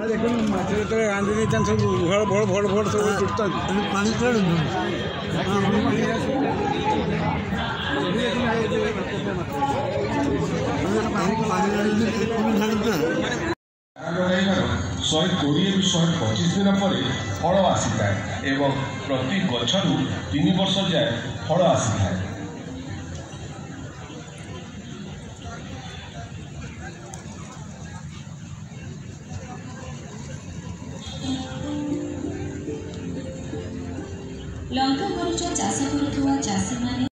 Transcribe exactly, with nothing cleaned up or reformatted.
देखो माछ जो रांधि देते सब भड़ भड़ भड़ भड़ सब टूटता पानी चढ़ शहे कोड़े रु शहे पचिश दिन पर फल आसी था एवं प्रति गच्छरू तीन वर्ष जाए फल आसी था। लंका मरीच चाष करुवा चाषी माने